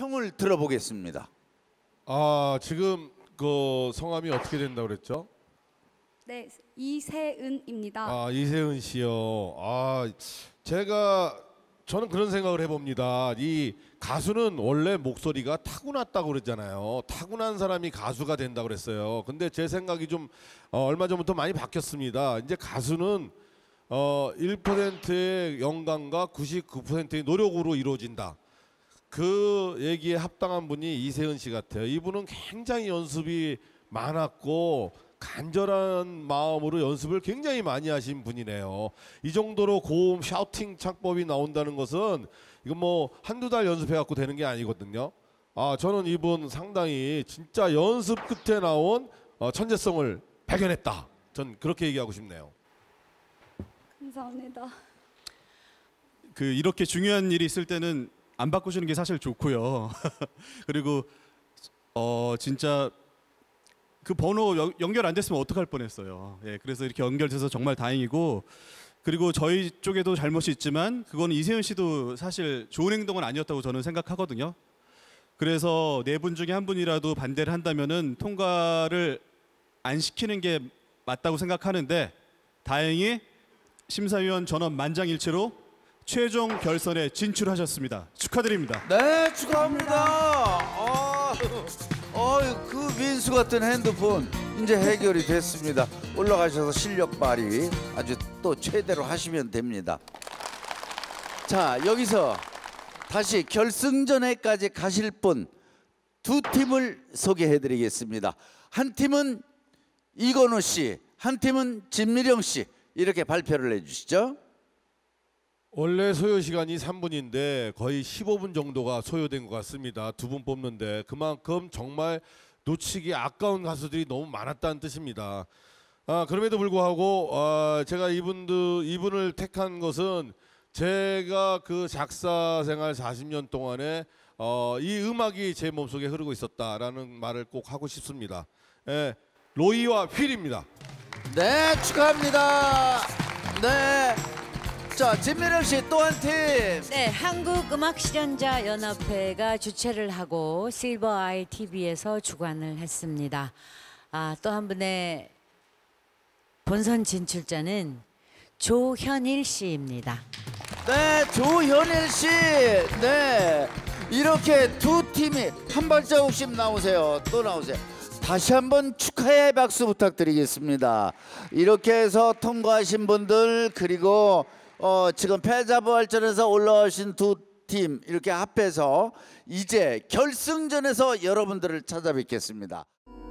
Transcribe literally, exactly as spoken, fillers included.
평을 들어보겠습니다. 아, 지금 그 성함이 어떻게 된다고 그랬죠? 네, 이세은입니다. 아, 이세은 씨요. 아, 제가 저는 그런 생각을 해봅니다. 이 가수는 원래 목소리가 타고났다고 그러잖아요. 타고난 사람이 가수가 된다고 그랬어요. 근데 제 생각이 좀 어, 얼마 전부터 많이 바뀌었습니다. 이제 가수는 어, 일 퍼센트의 영감과 구십구 퍼센트의 노력으로 이루어진다. 그 얘기에 합당한 분이 이세은 씨 같아요. 이분은 굉장히 연습이 많았고 간절한 마음으로 연습을 굉장히 많이 하신 분이네요. 이 정도로 고음 샤우팅 창법이 나온다는 것은 이거 뭐 한두 달 연습해 갖고 되는 게 아니거든요. 아, 저는 이분 상당히 진짜 연습 끝에 나온 어, 천재성을 발견했다. 전 그렇게 얘기하고 싶네요. 감사합니다. 그 이렇게 중요한 일이 있을 때는 안 바꾸시는 게 사실 좋고요. 그리고 어 진짜 그 번호 연, 연결 안 됐으면 어떡할 뻔했어요. 예, 그래서 이렇게 연결돼서 정말 다행이고, 그리고 저희 쪽에도 잘못이 있지만 그거는 이세은 씨도 사실 좋은 행동은 아니었다고 저는 생각하거든요. 그래서 네 분 중에 한 분이라도 반대를 한다면은 통과를 안 시키는 게 맞다고 생각하는데, 다행히 심사위원 전원 만장일치로 최종 결선에 진출하셨습니다. 축하드립니다. 네, 축하합니다. 어, 어, 그 민수 같은 핸드폰 이제 해결이 됐습니다. 올라가셔서 실력 발휘 아주 또 최대로 하시면 됩니다. 자, 여기서 다시 결승전에까지 가실 분 두 팀을 소개해드리겠습니다. 한 팀은 이건우 씨, 한 팀은 진미령 씨, 이렇게 발표를 해주시죠. 원래 소요 시간이 삼 분인데 거의 십오 분 정도가 소요된 것 같습니다. 두 분 뽑는데 그만큼 정말 놓치기 아까운 가수들이 너무 많았다는 뜻입니다. 아, 그럼에도 불구하고 아, 제가 이분들 이분을 택한 것은 제가 그 작사 생활 사십 년 동안에 어, 이 음악이 제 몸속에 흐르고 있었다라는 말을 꼭 하고 싶습니다. 예, 로이와 휠입니다. 네, 축하합니다. 네. 자, 진미령 씨 또 한 팀. 네, 한국음악실현자연합회가 주최를 하고 실버아이 티비에서 주관을 했습니다. 아, 또 한 분의 본선 진출자는 조현일 씨입니다. 네, 조현일 씨. 네, 이렇게 두 팀이 한 발자국씩 나오세요. 또 나오세요. 다시 한번 축하의 박수 부탁드리겠습니다. 이렇게 해서 통과하신 분들, 그리고 어, 지금 패자부활전에서 올라오신 두 팀 이렇게 합해서 이제 결승전에서 여러분들을 찾아뵙겠습니다.